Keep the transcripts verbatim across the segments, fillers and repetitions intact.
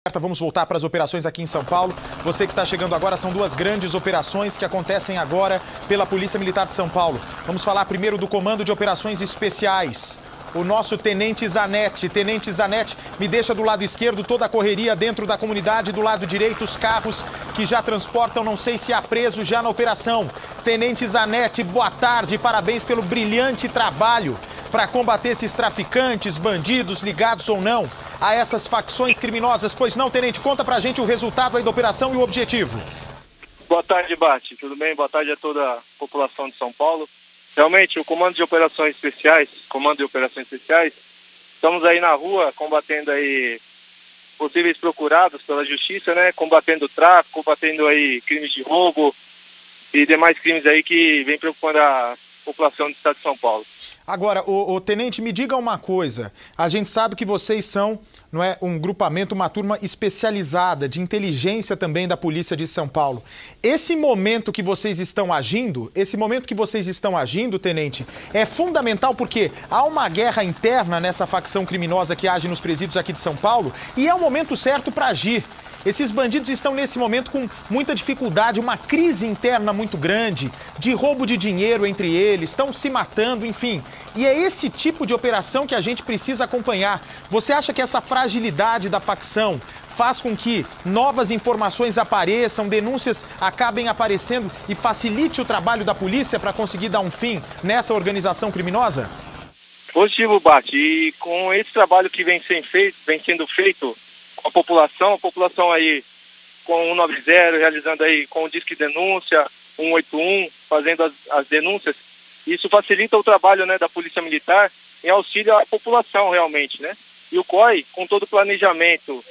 Vamos voltar para as operações aqui em São Paulo. Você que está chegando agora, são duas grandes operações que acontecem agora pela Polícia Militar de São Paulo. Vamos falar primeiro do Comando de Operações Especiais. O nosso Tenente Zanetti. Tenente Zanetti, me deixa do lado esquerdo toda a correria dentro da comunidade, do lado direito os carros que já transportam, não sei se há presos já na operação. Tenente Zanetti, boa tarde, parabéns pelo brilhante trabalho para combater esses traficantes, bandidos, ligados ou não a essas facções criminosas. Pois não, Tenente, conta pra gente o resultado aí da operação e o objetivo. Boa tarde, Bate. Tudo bem? Boa tarde a toda a população de São Paulo. Realmente, o Comando de Operações Especiais, Comando de Operações Especiais, estamos aí na rua combatendo aí possíveis procurados pela Justiça, né? Combatendo o tráfico, combatendo aí crimes de roubo e demais crimes aí que vem preocupando a população do estado de São Paulo. Agora, o, o Tenente, me diga uma coisa. A gente sabe que vocês são, não é, um grupamento, uma turma especializada de inteligência também da Polícia de São Paulo. Esse momento que vocês estão agindo, esse momento que vocês estão agindo, Tenente, é fundamental porque há uma guerra interna nessa facção criminosa que age nos presídios aqui de São Paulo e é o momento certo para agir. Esses bandidos estão nesse momento com muita dificuldade, uma crise interna muito grande, de roubo de dinheiro entre eles, estão se matando, enfim. E é esse tipo de operação que a gente precisa acompanhar. Você acha que essa fragilidade da facção faz com que novas informações apareçam, denúncias acabem aparecendo e facilite o trabalho da polícia para conseguir dar um fim nessa organização criminosa? Positivo, Bate. E com esse trabalho que vem sendo feito, vem sendo feito com a população, a população aí com o cento e noventa, realizando aí com o Disque Denúncia, cento e oitenta e um, fazendo as, as denúncias, isso facilita o trabalho, né, da Polícia Militar em auxílio à população realmente, né? E o C O I, com todo o planejamento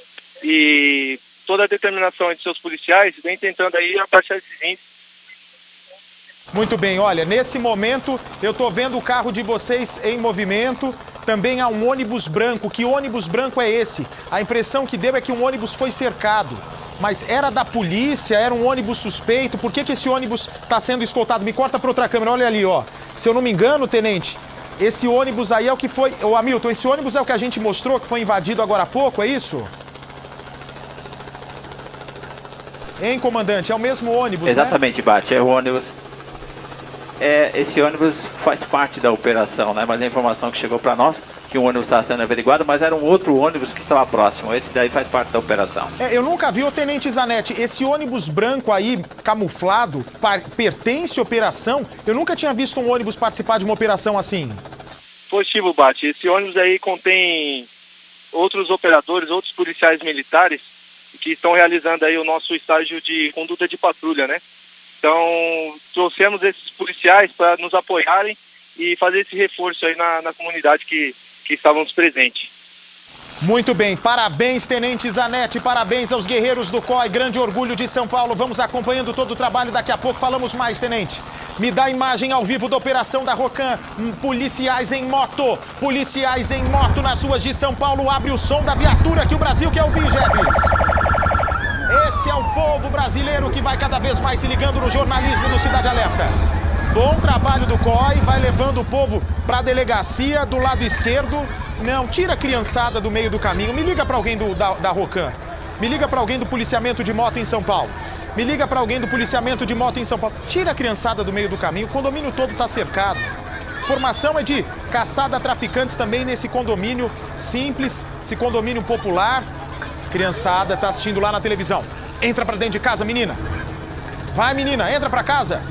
e toda a determinação de seus policiais, vem tentando aí abaixar esses índices. Muito bem, olha, nesse momento eu tô vendo o carro de vocês em movimento, também há um ônibus branco. Que ônibus branco é esse? A impressão que deu é que um ônibus foi cercado, mas era da polícia, era um ônibus suspeito. Por que que esse ônibus está sendo escoltado? Me corta para outra câmera, olha ali, ó. Se eu não me engano, Tenente, esse ônibus aí é o que foi... Ô, Hamilton, esse ônibus é o que a gente mostrou, que foi invadido agora há pouco, é isso? Hein, comandante? É o mesmo ônibus, Exatamente, né? Bate, é o ônibus. É, esse ônibus faz parte da operação, né? Mas a informação que chegou para nós, que o ônibus estava sendo averiguado, mas era um outro ônibus que estava próximo. Esse daí faz parte da operação. É, eu nunca vi, o Tenente Zanetti, esse ônibus branco aí, camuflado, pertence à operação? Eu nunca tinha visto um ônibus participar de uma operação assim. Positivo, Bate. Esse ônibus aí contém outros operadores, outros policiais militares que estão realizando aí o nosso estágio de conduta de patrulha, né? Então, trouxemos esses policiais para nos apoiarem e fazer esse reforço aí na, na comunidade que, que estávamos presentes. Muito bem, parabéns, Tenente Zanetti, parabéns aos guerreiros do C O I, grande orgulho de São Paulo. Vamos acompanhando todo o trabalho, daqui a pouco falamos mais, Tenente. Me dá a imagem ao vivo da operação da Rocan, policiais em moto, policiais em moto nas ruas de São Paulo. Abre o som da viatura que o Brasil quer ouvir, Jebes. Esse é o povo brasileiro que vai cada vez mais se ligando no jornalismo do Cidade Alerta. Bom trabalho do C O I, vai levando o povo para a delegacia do lado esquerdo. Não, tira a criançada do meio do caminho. Me liga para alguém do, da, da Rocan. Me liga para alguém do policiamento de moto em São Paulo. Me liga para alguém do policiamento de moto em São Paulo. Tira a criançada do meio do caminho. O condomínio todo está cercado. Informação é de caçada a traficantes também nesse condomínio simples, esse condomínio popular. Criançada tá assistindo lá na televisão. Entra pra dentro de casa, menina. Vai, menina, entra pra casa.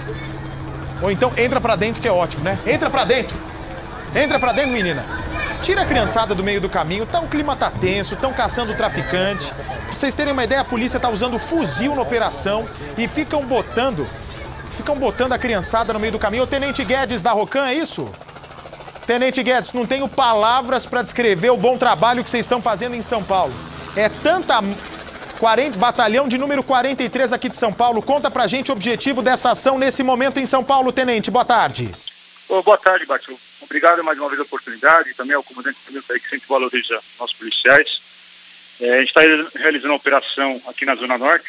Ou então entra pra dentro, que é ótimo, né? Entra pra dentro. Entra pra dentro, menina. Tira a criançada do meio do caminho. Tá, o clima tá tenso, estão caçando o traficante. Pra vocês terem uma ideia, a polícia tá usando fuzil na operação e ficam botando, ficam botando a criançada no meio do caminho. O Tenente Guedes da Rocan, é isso? Tenente Guedes, não tenho palavras pra descrever o bom trabalho que vocês estão fazendo em São Paulo. É tanta... quarenta, batalhão de número quarenta e três aqui de São Paulo. Conta pra gente o objetivo dessa ação nesse momento em São Paulo, Tenente. Boa tarde. Oh, boa tarde, Bate. Obrigado mais uma vez a oportunidade e também ao comandante aí que sempre valoriza nossos policiais. É, a gente está realizando uma operação aqui na Zona Norte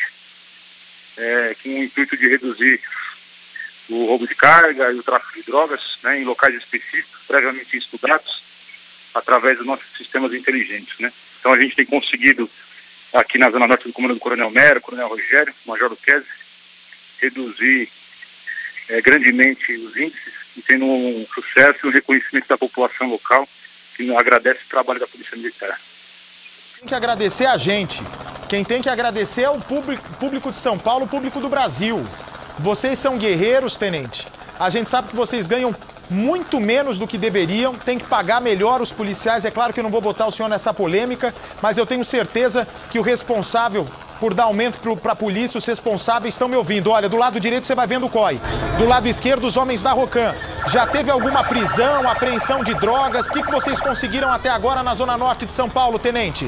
é, com o intuito de reduzir o roubo de carga e o tráfico de drogas, né, em locais específicos, previamente estudados, através dos nossos sistemas inteligentes, né? Então a gente tem conseguido aqui na Zona Norte do comando do Coronel Mero, Coronel Rogério, Major Luquezzi, reduzir é, grandemente os índices e tendo um sucesso e um reconhecimento da população local, que agradece o trabalho da Polícia Militar. Tem que agradecer a gente. Quem tem que agradecer é o público, público de São Paulo, o público do Brasil. Vocês são guerreiros, tenente. A gente sabe que vocês ganham muito menos do que deveriam, tem que pagar melhor os policiais. É claro que eu não vou botar o senhor nessa polêmica, mas eu tenho certeza que o responsável por dar aumento para a polícia, os responsáveis estão me ouvindo. Olha, do lado direito você vai vendo o C O I, do lado esquerdo os homens da Rocan. Já teve alguma prisão, apreensão de drogas? O que, que vocês conseguiram até agora na Zona Norte de São Paulo, tenente?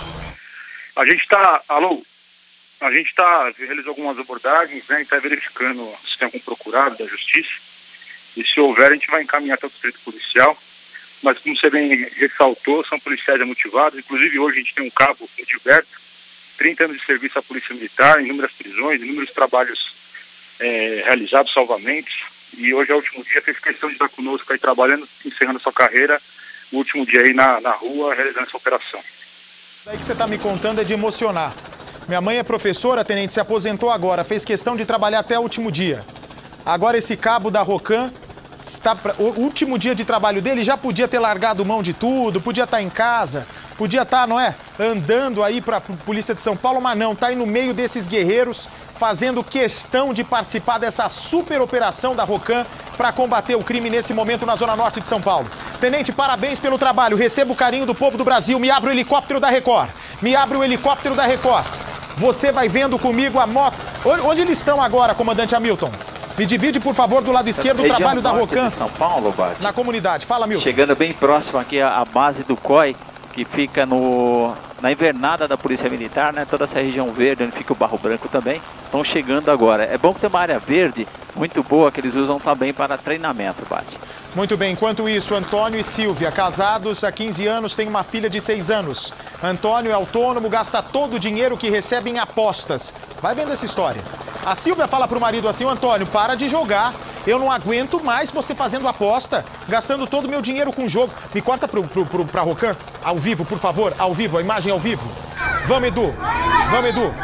A gente está, alô, a gente está, realizou algumas abordagens, né, e está verificando se tem algum procurado da Justiça. E se houver, a gente vai encaminhar até o distrito policial. Mas como você bem ressaltou, são policiais motivados. Inclusive hoje a gente tem um cabo, Edilberto, trinta anos de serviço à Polícia Militar, inúmeras prisões, inúmeros trabalhos é, realizados, salvamentos. E hoje é o último dia, fez questão de estar conosco aí trabalhando, encerrando sua carreira, o último dia aí na, na rua, realizando essa operação. O que você está me contando é de emocionar. Minha mãe é professora, tenente, se aposentou agora, fez questão de trabalhar até o último dia. Agora esse cabo da Rocan, está pra... o último dia de trabalho dele, já podia ter largado mão de tudo, podia estar em casa, podia estar, não é, andando aí para a Polícia de São Paulo, mas não, está aí no meio desses guerreiros, fazendo questão de participar dessa super operação da Rocan para combater o crime nesse momento na Zona Norte de São Paulo. Tenente, parabéns pelo trabalho, receba o carinho do povo do Brasil, me abre o helicóptero da Record, me abre o helicóptero da Record. Você vai vendo comigo a moto... Onde eles estão agora, comandante Hamilton? Me divide, por favor, do lado esquerdo o trabalho da Rocan São Paulo, Bate. Na comunidade. Fala, Milton. Chegando bem próximo aqui à base do C O I, que fica no, na invernada da Polícia Militar, né? Toda essa região verde, onde fica o Barro Branco também, estão chegando agora. É bom que tem uma área verde muito boa que eles usam também para treinamento, Bate. Muito bem, enquanto isso, Antônio e Silvia, casados há quinze anos, têm uma filha de seis anos. Antônio é autônomo, gasta todo o dinheiro que recebe em apostas. Vai vendo essa história. A Silvia fala pro marido assim: Antônio, para de jogar. Eu não aguento mais você fazendo aposta, gastando todo o meu dinheiro com jogo. Me corta pro, pro, pro, pra Rocan, ao vivo, por favor, ao vivo, a imagem ao vivo. Vamos, Edu. Vamos, Edu.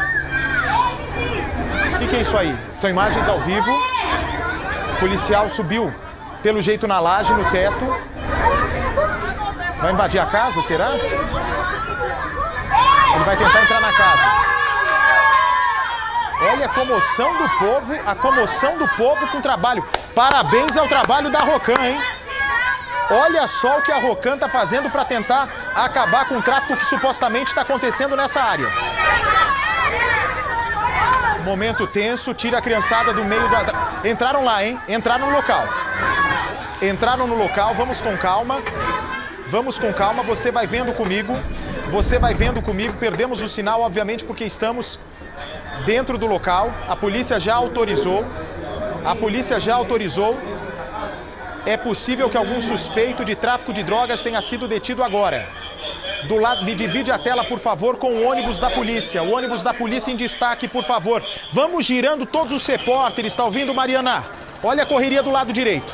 O que, que é isso aí? São imagens ao vivo. O policial subiu, pelo jeito, na laje, no teto. Vai invadir a casa, será? Ele vai tentar entrar na casa. Olha a comoção do povo, a comoção do povo com o trabalho. Parabéns ao trabalho da Rocan, hein? Olha só o que a Rocan está fazendo para tentar acabar com o tráfico que supostamente está acontecendo nessa área. Momento tenso, tira a criançada do meio da... Entraram lá, hein? Entraram no local. Entraram no local, vamos com calma. Vamos com calma, você vai vendo comigo. Você vai vendo comigo, perdemos o sinal, obviamente, porque estamos... dentro do local, a polícia já autorizou, a polícia já autorizou, é possível que algum suspeito de tráfico de drogas tenha sido detido agora. Do lado, me divide a tela, por favor, com o ônibus da polícia, o ônibus da polícia em destaque, por favor. Vamos girando todos os repórteres, está ouvindo, Mariana? Olha a correria do lado direito.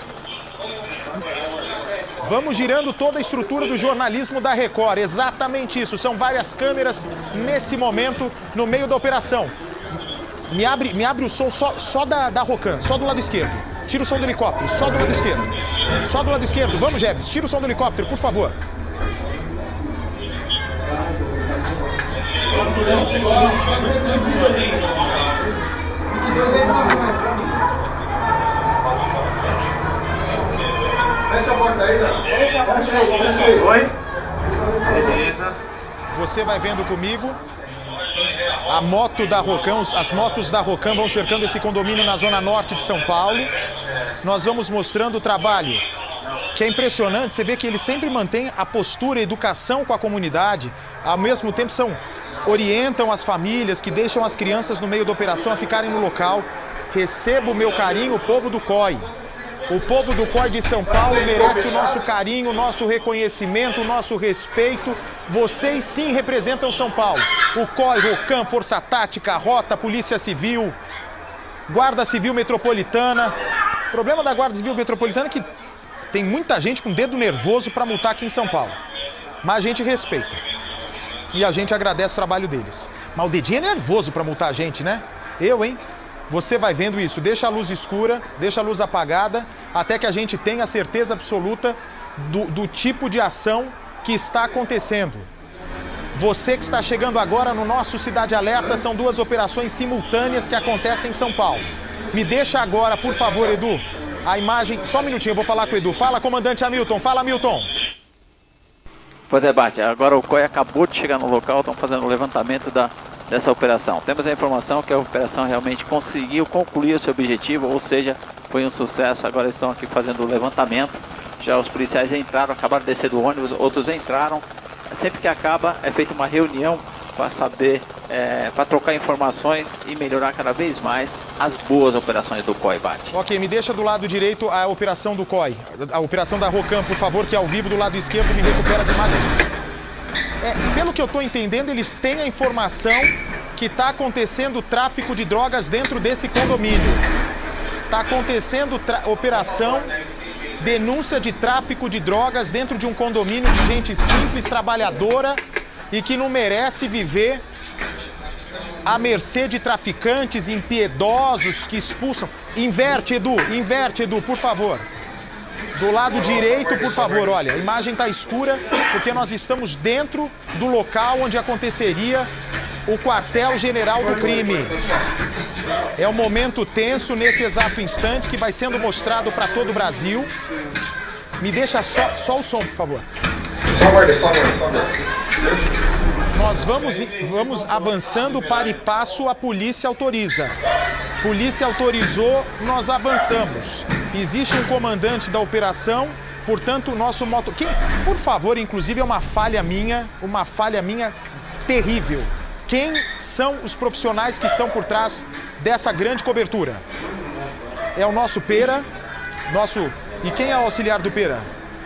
Vamos girando toda a estrutura do jornalismo da Record, exatamente isso, são várias câmeras nesse momento, no meio da operação. Me abre, me abre o som só, só da, da Rocan, só do lado esquerdo. Tira o som do helicóptero, só do lado esquerdo. Só do lado esquerdo. Vamos, Jebs, tira o som do helicóptero, por favor. Fecha a porta aí, não. Fecha aí, fecha aí. Oi? Beleza. Você vai vendo comigo. A moto da Rocan, as motos da Rocan vão cercando esse condomínio na zona norte de São Paulo. Nós vamos mostrando o trabalho, que é impressionante. Você vê que eles sempre mantêm a postura, a educação com a comunidade. Ao mesmo tempo, são, orientam as famílias que deixam as crianças no meio da operação a ficarem no local. Receba o meu carinho, o povo do C O I. O povo do C O I de São Paulo merece o nosso carinho, o nosso reconhecimento, o nosso respeito. Vocês sim representam São Paulo. O C O I, Rocan, Força Tática, Rota, Polícia Civil, Guarda Civil Metropolitana. O problema da Guarda Civil Metropolitana é que tem muita gente com dedo nervoso para multar aqui em São Paulo. Mas a gente respeita. e a gente agradece o trabalho deles. Mas o dedinho é nervoso para multar a gente, né? Eu, hein? Você vai vendo isso, deixa a luz escura, deixa a luz apagada, até que a gente tenha a certeza absoluta do, do tipo de ação que está acontecendo. Você que está chegando agora no nosso Cidade Alerta, são duas operações simultâneas que acontecem em São Paulo. Me deixa agora, por favor, Edu, a imagem... Só um minutinho, eu vou falar com o Edu. Fala, comandante Hamilton. Fala, Hamilton. Pois é, Bate. Agora o C O I acabou de chegar no local, estão fazendo o levantamento da, dessa operação. Temos a informação que a operação realmente conseguiu concluir o seu objetivo, ou seja, foi um sucesso. Agora estão aqui fazendo o levantamento. Já os policiais entraram, acabaram de descer do ônibus, outros entraram. Sempre que acaba, é feita uma reunião para saber, é, para trocar informações e melhorar cada vez mais as boas operações do C O I, Bate. Ok, me deixa do lado direito a operação do C O I, a operação da Rocam, por favor, que é ao vivo. Do lado esquerdo me recupera as imagens. É, pelo que eu estou entendendo, eles têm a informação que está acontecendo tráfico de drogas dentro desse condomínio. Está acontecendo operação, denúncia de tráfico de drogas dentro de um condomínio de gente simples, trabalhadora e que não merece viver à mercê de traficantes impiedosos que expulsam. Inverte, Edu, inverte, Edu, por favor. Do lado direito, por favor, olha, a imagem está escura porque nós estamos dentro do local onde aconteceria o quartel-general do crime. É um momento tenso nesse exato instante que vai sendo mostrado para todo o Brasil. Me deixa só, só o som, por favor. Só guarda, só guarda, só guarda. Nós vamos, vamos avançando para e passo, a polícia autoriza. Polícia autorizou, nós avançamos. Existe um comandante da operação, portanto, o nosso moto... Quem, por favor, inclusive é uma falha minha, uma falha minha terrível. Quem são os profissionais que estão por trás dessa grande cobertura? É o nosso Pera, nosso... E quem é o auxiliar do Pera?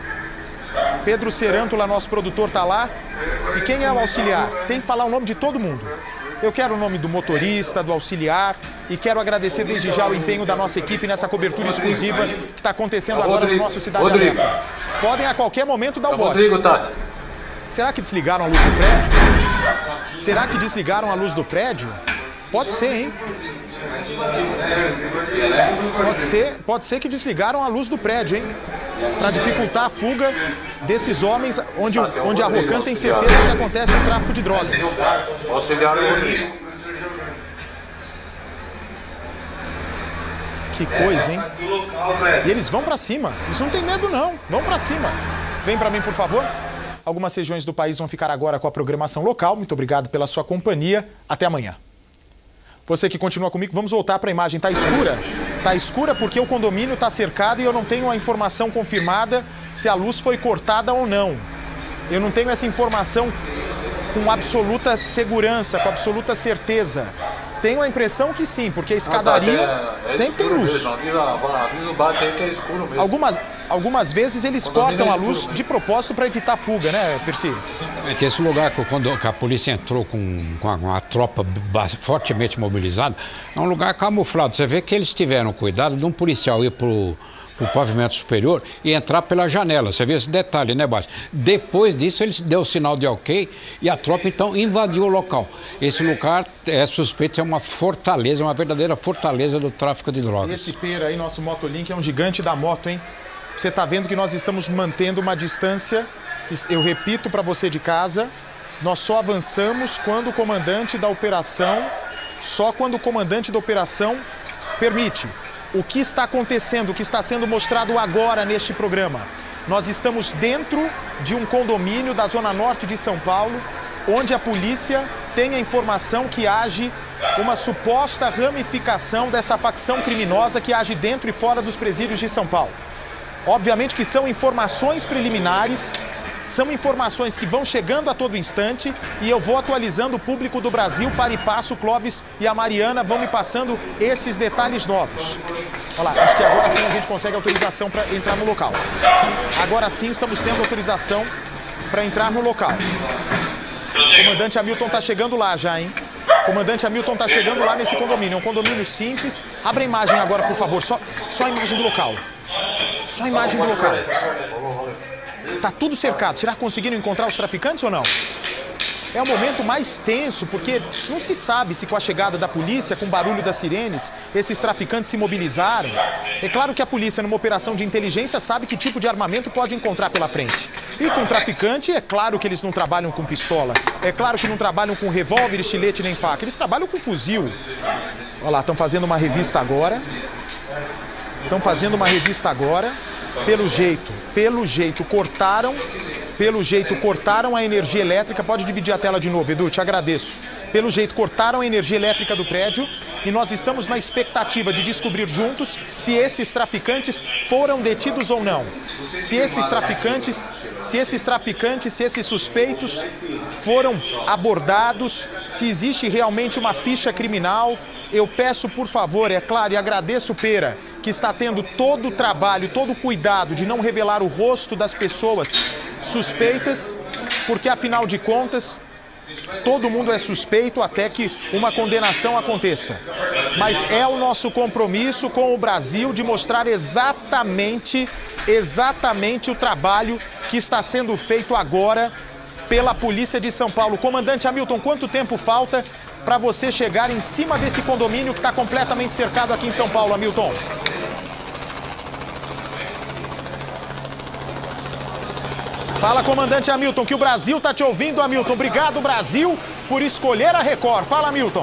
Pedro Serântula, nosso produtor, está lá. E quem é o auxiliar? Tem que falar o nome de todo mundo. Eu quero o nome do motorista, do auxiliar, e quero agradecer desde já o empenho da nossa equipe nessa cobertura exclusiva que está acontecendo agora no nosso Cidade Alerta. Podem a qualquer momento dar o bote. Será que desligaram a luz do prédio? Será que desligaram a luz do prédio? Pode ser, hein? Pode ser, pode ser que desligaram a luz do prédio, hein? Para dificultar a fuga desses homens, onde, onde a Rocam tem certeza que acontece o tráfico de drogas. Que coisa, hein? E eles vão para cima. Eles não têm medo, não. Vão para cima. Vem para mim, por favor. Algumas regiões do país vão ficar agora com a programação local. Muito obrigado pela sua companhia. Até amanhã. Você que continua comigo, vamos voltar para a imagem. Está escura? Está escura porque o condomínio está cercado e eu não tenho a informação confirmada se a luz foi cortada ou não. Eu não tenho essa informação com absoluta segurança, com absoluta certeza. Tenho a impressão que sim, porque a escadaria sempre tem luz. Algumas, algumas vezes eles cortam a luz de propósito para evitar fuga, né, Percy? Exatamente. Esse lugar que, quando a polícia entrou com, com uma tropa fortemente mobilizada, é um lugar camuflado. Você vê que eles tiveram cuidado de um policial ir para o pavimento superior e entrar pela janela. Você vê esse detalhe, né, Baixo? Depois disso, eles deu o sinal de ok e a tropa, então, invadiu o local. Esse lugar é suspeito de ser uma fortaleza, uma verdadeira fortaleza do tráfico de drogas. Esse Pera aí, nosso Motolink, é um gigante da moto, hein? Você está vendo que nós estamos mantendo uma distância. Eu repito para você de casa, nós só avançamos quando o comandante da operação, só quando o comandante da operação permite. O que está acontecendo, o que está sendo mostrado agora neste programa? Nós estamos dentro de um condomínio da Zona Norte de São Paulo, onde a polícia tem a informação que age uma suposta ramificação dessa facção criminosa que age dentro e fora dos presídios de São Paulo. Obviamente que são informações preliminares, são informações que vão chegando a todo instante e eu vou atualizando o público do Brasil para e passo. O Clóvis e a Mariana vão me passando esses detalhes novos. Olha lá, acho que agora sim a gente consegue autorização para entrar no local. Agora sim estamos tendo autorização para entrar no local. O comandante Hamilton está chegando lá já, hein? O comandante Hamilton está chegando lá nesse condomínio. É um condomínio simples. Abra a imagem agora, por favor. Só, só a imagem do local. Só a imagem do local. Tá tudo cercado. Será que conseguiram encontrar os traficantes ou não? é o momento mais tenso, porque não se sabe se com a chegada da polícia, com o barulho das sirenes, esses traficantes se mobilizaram. É claro que a polícia, numa operação de inteligência, sabe que tipo de armamento pode encontrar pela frente. E com o traficante, é claro que eles não trabalham com pistola. É claro que não trabalham com revólver, estilete nem faca. Eles trabalham com fuzil. Olha lá, estão fazendo uma revista agora. Estão fazendo uma revista agora. Pelo jeito, pelo jeito, cortaram... Pelo jeito, cortaram a energia elétrica. Pode dividir a tela de novo, Edu, te agradeço. Pelo jeito, cortaram a energia elétrica do prédio e nós estamos na expectativa de descobrir juntos se esses traficantes foram detidos ou não. Se esses traficantes, se esses traficantes, se esses suspeitos foram abordados, se existe realmente uma ficha criminal. Eu peço, por favor, é claro, e agradeço, Pera, que está tendo todo o trabalho, todo o cuidado de não revelar o rosto das pessoas suspeitas, porque afinal de contas, todo mundo é suspeito até que uma condenação aconteça. Mas é o nosso compromisso com o Brasil de mostrar exatamente, exatamente o trabalho que está sendo feito agora pela Polícia de São Paulo. Comandante Hamilton, quanto tempo falta para você chegar em cima desse condomínio que está completamente cercado aqui em São Paulo, Hamilton? Fala, comandante Hamilton, que o Brasil está te ouvindo, Hamilton. Obrigado, Brasil, por escolher a Record. Fala, Hamilton.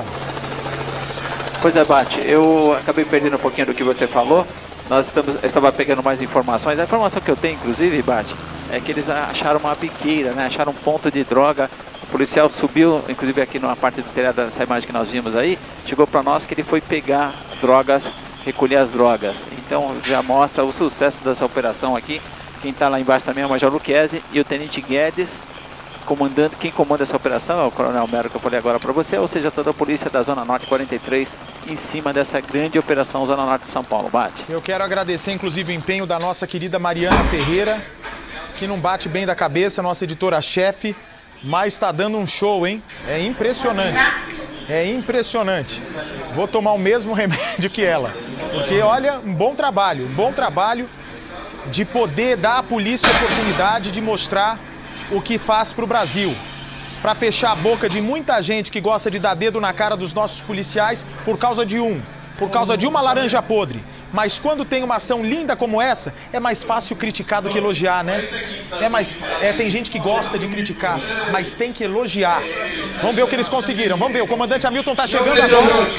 Pois é, Bate, eu acabei perdendo um pouquinho do que você falou. Nós estamos, eu estava pegando mais informações. A informação que eu tenho, inclusive, Bate, é que eles acharam uma biqueira, né? Acharam um ponto de droga. O policial subiu, inclusive aqui numa parte do telhado dessa imagem que nós vimos aí, chegou para nós que ele foi pegar drogas, recolher as drogas. Então já mostra o sucesso dessa operação aqui. Quem está lá embaixo também é o Major Luquezzi e o Tenente Guedes, comandando. Quem comanda essa operação é o Coronel Mero, que eu falei agora para você, ou seja, toda a polícia da Zona Norte quarenta e três em cima dessa grande operação Zona Norte de São Paulo. Bate. Eu quero agradecer, inclusive, o empenho da nossa querida Mariana Ferreira, que não bate bem da cabeça, nossa editora-chefe, mas está dando um show, hein? É impressionante. É impressionante. Vou tomar o mesmo remédio que ela, porque, olha, um bom trabalho, um bom trabalho de poder dar à polícia a oportunidade de mostrar o que faz para o Brasil. Para fechar a boca de muita gente que gosta de dar dedo na cara dos nossos policiais por causa de um, por causa de uma laranja podre. Mas quando tem uma ação linda como essa, é mais fácil criticar do que elogiar, né? É mais, é, tem gente que gosta de criticar, mas tem que elogiar. Vamos ver o que eles conseguiram, vamos ver. O comandante Hamilton está chegando agora.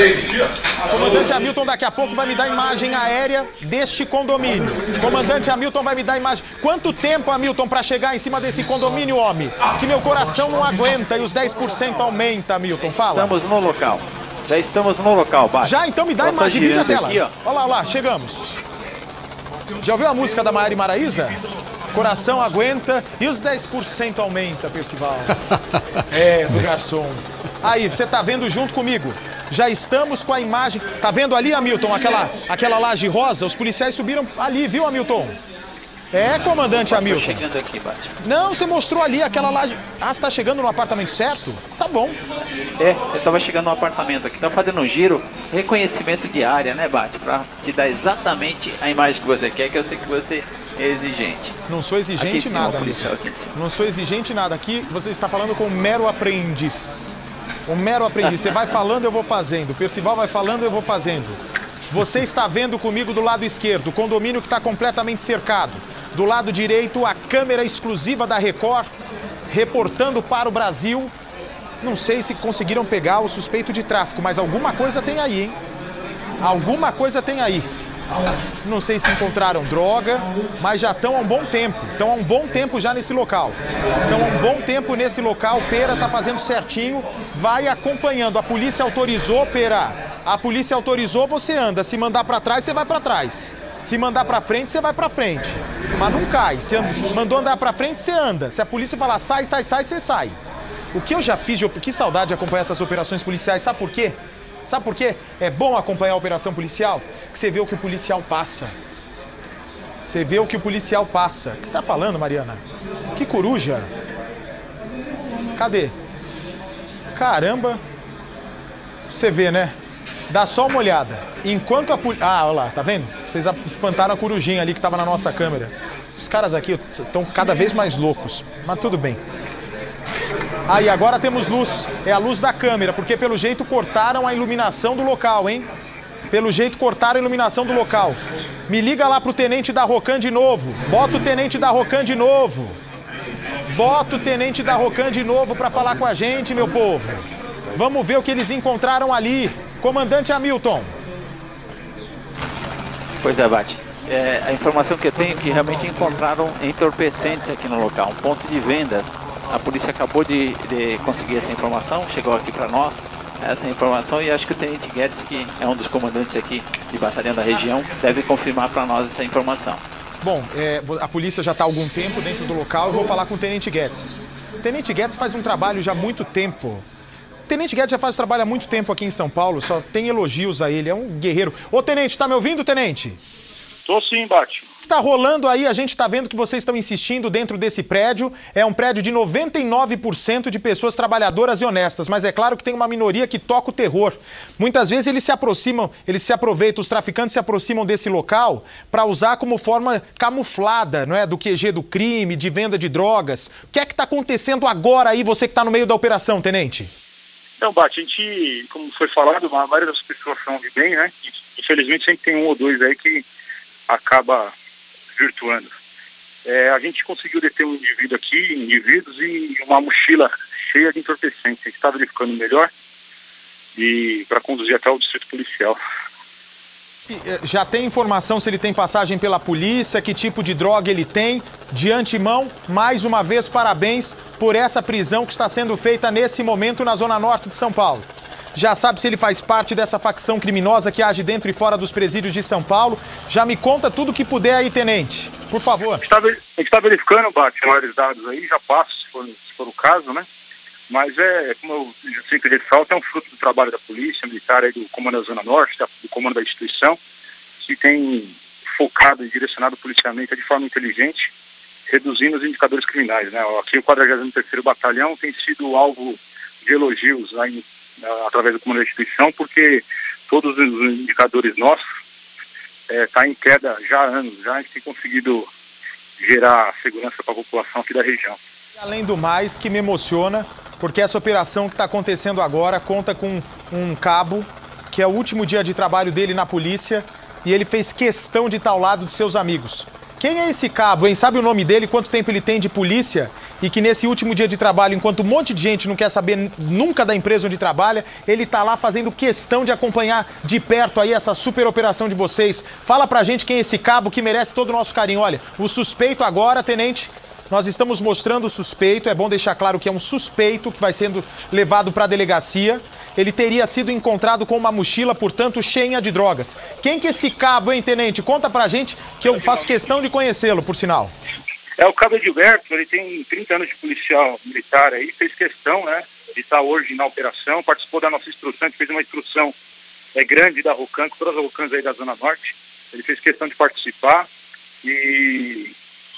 O comandante Hamilton daqui a pouco vai me dar imagem aérea deste condomínio. O comandante Hamilton vai me dar imagem. Quanto tempo, Hamilton, para chegar em cima desse condomínio, homem? Que meu coração não aguenta e os dez por cento aumenta, Hamilton. Fala. Estamos no local. Já estamos no local, Bate. Já? Então me dá a imagem, vídeo a tela. Aqui, ó. Olha lá, olha lá, chegamos. Já ouviu a música da Maiara e Maraíza? Coração aguenta e os dez por cento aumenta, Percival. É, do garçom. Aí, você tá vendo junto comigo. Já estamos com a imagem. Tá vendo ali, Hamilton, aquela, aquela laje rosa? Os policiais subiram ali, viu, Hamilton? É, comandante Hamilton. Tô chegando aqui, Bate. Não, você mostrou ali aquela laje. Ah, você tá chegando no apartamento certo? Tá bom. É, eu tava chegando no apartamento aqui, tava fazendo um giro, reconhecimento de área, né, Bate? Pra te dar exatamente a imagem que você quer, que eu sei que você é exigente. Não sou exigente nada, policial, Não sou exigente nada. Aqui você está falando com um mero aprendiz. Um mero aprendiz. Você vai falando, eu vou fazendo. O Percival vai falando, eu vou fazendo. Você está vendo comigo do lado esquerdo, o condomínio que está completamente cercado. Do lado direito, a câmera exclusiva da Record, reportando para o Brasil. Não sei se conseguiram pegar o suspeito de tráfico, mas alguma coisa tem aí, hein? Alguma coisa tem aí. Não sei se encontraram droga, mas já estão há um bom tempo. Estão há um bom tempo já nesse local. Estão há um bom tempo nesse local. Pera está fazendo certinho, vai acompanhando. A polícia autorizou, Pera. A polícia autorizou, você anda. Se mandar para trás, você vai para trás. Se mandar pra frente, você vai pra frente. Mas não cai. Se mandou andar pra frente, você anda. Se a polícia falar sai, sai, sai, você sai. O que eu já fiz, de... que saudade de acompanhar essas operações policiais. Sabe por quê? Sabe por quê? É bom acompanhar a operação policial? Que você vê o que o policial passa. Você vê o que o policial passa. O que você tá falando, Mariana? Que coruja. Cadê? Caramba. Você vê, né? Dá só uma olhada. Enquanto a polícia... Ah, olha lá, tá vendo? Vocês espantaram a corujinha ali que tava na nossa câmera. Os caras aqui estão cada vez mais loucos. Mas tudo bem. Aí, agora temos luz. É a luz da câmera, porque pelo jeito cortaram a iluminação do local, hein? Pelo jeito cortaram a iluminação do local. Me liga lá pro tenente da Rocan de novo. Bota o tenente da Rocan de novo. Bota o tenente da Rocan de novo para falar com a gente, meu povo. Vamos ver o que eles encontraram ali. Comandante Hamilton. Pois é, Bate. É, a informação que eu tenho é que realmente encontraram entorpecentes aqui no local, um ponto de vendas. A polícia acabou de, de conseguir essa informação, chegou aqui para nós, essa informação, e acho que o tenente Guedes, que é um dos comandantes aqui de batalhão da região, deve confirmar para nós essa informação. Bom, é, a polícia já está há algum tempo dentro do local, eu vou falar com o tenente Guedes. O tenente Guedes faz um trabalho já há muito tempo. O tenente Guedes já faz um trabalho há muito tempo aqui em São Paulo, só tem elogios a ele, é um guerreiro. Ô, tenente, tá me ouvindo, tenente? Tô sim, Bate. O que está rolando aí, a gente está vendo que vocês estão insistindo dentro desse prédio. É um prédio de noventa e nove por cento de pessoas trabalhadoras e honestas, mas é claro que tem uma minoria que toca o terror. Muitas vezes eles se aproximam, eles se aproveitam, os traficantes se aproximam desse local para usar como forma camuflada, não é, do Q G do crime, de venda de drogas. O que é que está acontecendo agora aí, você que está no meio da operação, tenente? Então, Bate, a gente, como foi falado, a maioria das pessoas são de bem, né? Infelizmente sempre tem um ou dois aí que acaba virtuando. É, a gente conseguiu deter um indivíduo aqui, indivíduos e uma mochila cheia de entorpecentes. A gente está verificando melhor e para conduzir até o distrito policial. Já tem informação se ele tem passagem pela polícia, que tipo de droga ele tem? De antemão, mais uma vez, parabéns por essa prisão que está sendo feita nesse momento na Zona Norte de São Paulo. Já sabe se ele faz parte dessa facção criminosa que age dentro e fora dos presídios de São Paulo? Já me conta tudo que puder aí, tenente, por favor. A gente está verificando, Bate, vários dados aí, já passo, se for, se for o caso, né? Mas é, como eu sempre ressalto, é um fruto do trabalho da polícia militar aí, do comando da Zona Norte, do comando da instituição, que tem focado e direcionado o policiamento de forma inteligente, reduzindo os indicadores criminais, né? Aqui o quadragésimo terceiro Batalhão tem sido alvo de elogios aí, através do comando da instituição, porque todos os indicadores nossos estão é, em queda já há anos, já a gente tem conseguido gerar segurança para a população aqui da região. Além do mais, que me emociona, porque essa operação que está acontecendo agora conta com um cabo, que é o último dia de trabalho dele na polícia, e ele fez questão de estar ao lado de seus amigos. Quem é esse cabo, hein? Sabe o nome dele, quanto tempo ele tem de polícia? E que nesse último dia de trabalho, enquanto um monte de gente não quer saber nunca da empresa onde trabalha, ele tá lá fazendo questão de acompanhar de perto aí essa super operação de vocês. Fala pra gente quem é esse cabo que merece todo o nosso carinho. Olha, o suspeito agora, tenente, nós estamos mostrando o suspeito, é bom deixar claro que é um suspeito que vai sendo levado para a delegacia. Ele teria sido encontrado com uma mochila, portanto, cheia de drogas. Quem que é esse cabo, hein, tenente? Conta pra gente que eu faço questão de conhecê-lo, por sinal. É o cabo Edilberto, ele tem trinta anos de policial militar aí, fez questão, né, de estar hoje na operação, participou da nossa instrução, a gente fez uma instrução é, grande da Rocan, com todas as Rocans aí da Zona Norte. Ele fez questão de participar e...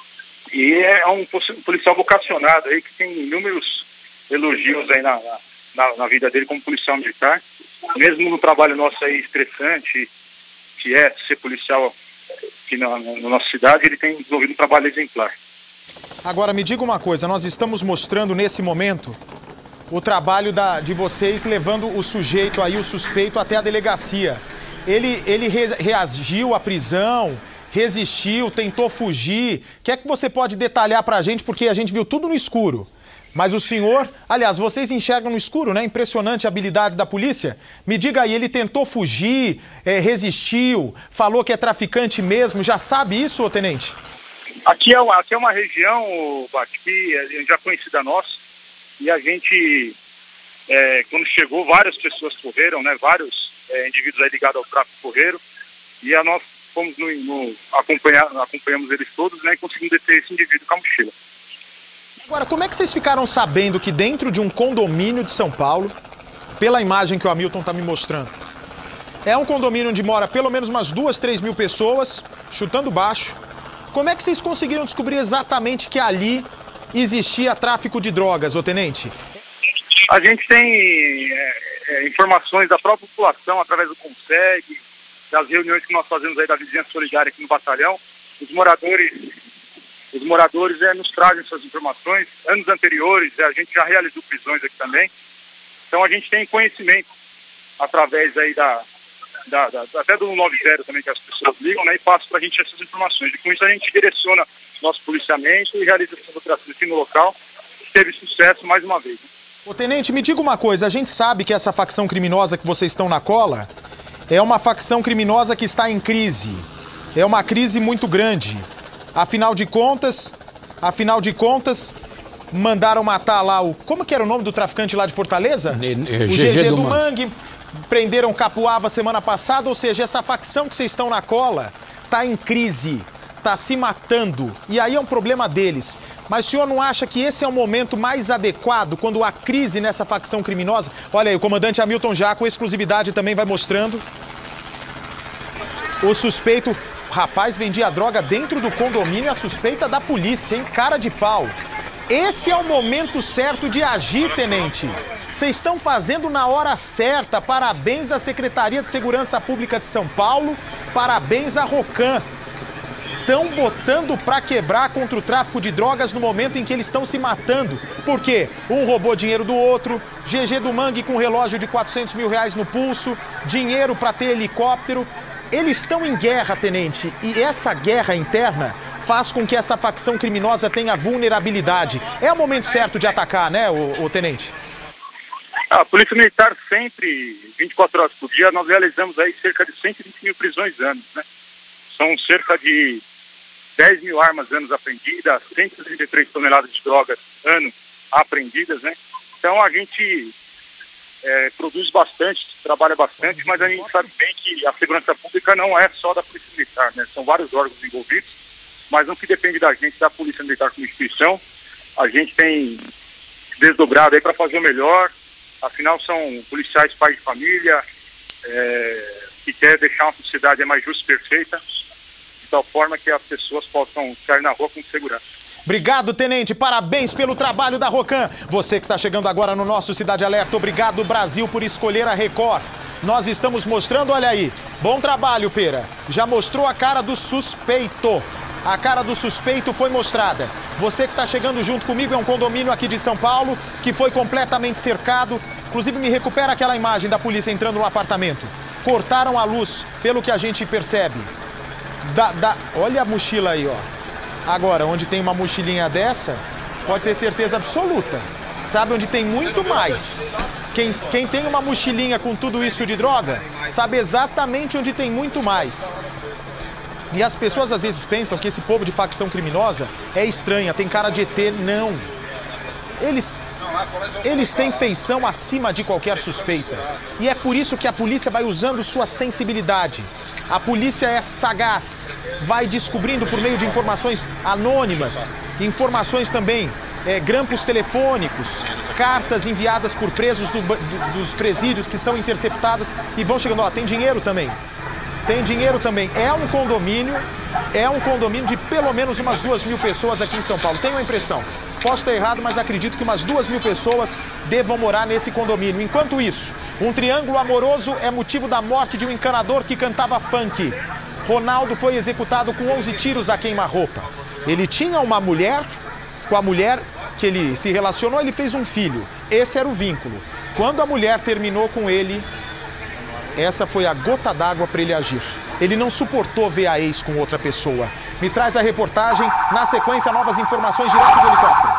E é um policial vocacionado aí que tem inúmeros elogios aí na, na, na vida dele como policial militar. Mesmo no trabalho nosso aí estressante, que é ser policial aqui na, na nossa cidade, ele tem desenvolvido um trabalho exemplar. Agora, me diga uma coisa, nós estamos mostrando nesse momento o trabalho da, de vocês levando o sujeito aí, o suspeito, até a delegacia. Ele, ele re, reagiu à prisão... resistiu, tentou fugir. O que é que você pode detalhar pra gente? Porque a gente viu tudo no escuro. Mas o senhor... Aliás, vocês enxergam no escuro, né? Impressionante a habilidade da polícia. Me diga aí, ele tentou fugir, é, resistiu, falou que é traficante mesmo. Já sabe isso, ô tenente? Aqui é uma, aqui é uma região, Bate, que é já conhecida nossa. E a gente, é, quando chegou, várias pessoas correram, né? Vários é, indivíduos aí ligados ao tráfico correram. E a nossa... fomos no, no, acompanhar, acompanhamos eles todos, né, e conseguimos deter esse indivíduo com a mochila. Agora, como é que vocês ficaram sabendo que dentro de um condomínio de São Paulo, pela imagem que o Hamilton está me mostrando, é um condomínio onde mora pelo menos umas duas, três mil pessoas, chutando baixo, como é que vocês conseguiram descobrir exatamente que ali existia tráfico de drogas, ô tenente? A gente tem é, é, informações da própria população através do Conseg, das reuniões que nós fazemos aí da vizinhança solidária aqui no batalhão. Os moradores os moradores é, nos trazem essas informações. Anos anteriores, é, a gente já realizou prisões aqui também. Então a gente tem conhecimento através aí da, da, da até do nove zero também, que as pessoas ligam, né, e passam para a gente essas informações. E com isso a gente direciona nosso policiamento e realiza essas operações aqui no local. Teve sucesso mais uma vez. Né? Ô, tenente, me diga uma coisa, a gente sabe que essa facção criminosa que vocês estão na cola é uma facção criminosa que está em crise. É uma crise muito grande. Afinal de contas, afinal de contas, mandaram matar lá o... Como que era o nome do traficante lá de Fortaleza? O G G do Mangue. Prenderam Capuava semana passada, ou seja, essa facção que vocês estão na cola está em crise, está se matando. E aí é um problema deles. Mas o senhor não acha que esse é o momento mais adequado, quando há crise nessa facção criminosa? Olha aí, o comandante Hamilton já, com exclusividade, também vai mostrando. O suspeito... Rapaz, vendia droga dentro do condomínio, a suspeita da polícia, hein? Cara de pau. Esse é o momento certo de agir, tenente. Vocês estão fazendo na hora certa. Parabéns à Secretaria de Segurança Pública de São Paulo. Parabéns à Rocan. Estão botando pra quebrar contra o tráfico de drogas no momento em que eles estão se matando. Por quê? Um roubou dinheiro do outro, G G do Mangue com um relógio de quatrocentos mil reais no pulso, dinheiro pra ter helicóptero. Eles estão em guerra, tenente, e essa guerra interna faz com que essa facção criminosa tenha vulnerabilidade. É o momento certo de atacar, né, o, o tenente? A Polícia Militar sempre, vinte e quatro horas por dia, nós realizamos aí cerca de cento e vinte mil prisões anos, né? São cerca de dez mil armas anos apreendidas, cento e trinta e três toneladas de drogas ano apreendidas, né? Então a gente é, produz bastante, trabalha bastante, mas a gente sabe bem que a segurança pública não é só da Polícia Militar, né? São vários órgãos envolvidos, mas no que depende da gente, da Polícia Militar como instituição, a gente tem desdobrado aí para fazer o melhor. Afinal, são policiais pais de família, é, que quer deixar uma sociedade mais justa e perfeita, de tal forma que as pessoas possam sair na rua com segurança. Obrigado, tenente. Parabéns pelo trabalho da Rocan. Você que está chegando agora no nosso Cidade Alerta, obrigado, Brasil, por escolher a Record. Nós estamos mostrando, olha aí. Bom trabalho, Pera. Já mostrou a cara do suspeito. A cara do suspeito foi mostrada. Você que está chegando junto comigo, é um condomínio aqui de São Paulo que foi completamente cercado. Inclusive, me recupera aquela imagem da polícia entrando no apartamento. Cortaram a luz, pelo que a gente percebe. Da, da... Olha a mochila aí, ó. Agora, onde tem uma mochilinha dessa, pode ter certeza absoluta. Sabe onde tem muito mais. Quem, quem tem uma mochilinha com tudo isso de droga, sabe exatamente onde tem muito mais. E as pessoas às vezes pensam que esse povo de facção criminosa é estranha, tem cara de E T. Não. Eles, eles têm feição acima de qualquer suspeita. E é por isso que a polícia vai usando sua sensibilidade. A polícia é sagaz, vai descobrindo por meio de informações anônimas, informações também, é, grampos telefônicos, cartas enviadas por presos do, do, dos presídios que são interceptadas e vão chegando lá. Tem dinheiro também. Tem dinheiro também. É um condomínio, é um condomínio de pelo menos umas duas mil pessoas aqui em São Paulo. Tenho a impressão. Posso estar errado, mas acredito que umas duas mil pessoas devam morar nesse condomínio. Enquanto isso, um triângulo amoroso é motivo da morte de um encanador que cantava funk. Ronaldo foi executado com onze tiros a queima-roupa. Ele tinha uma mulher, com a mulher que ele se relacionou, ele fez um filho. Esse era o vínculo. Quando a mulher terminou com ele, essa foi a gota d'água para ele agir. Ele não suportou ver a ex com outra pessoa. Me traz a reportagem, na sequência, novas informações direto do helicóptero.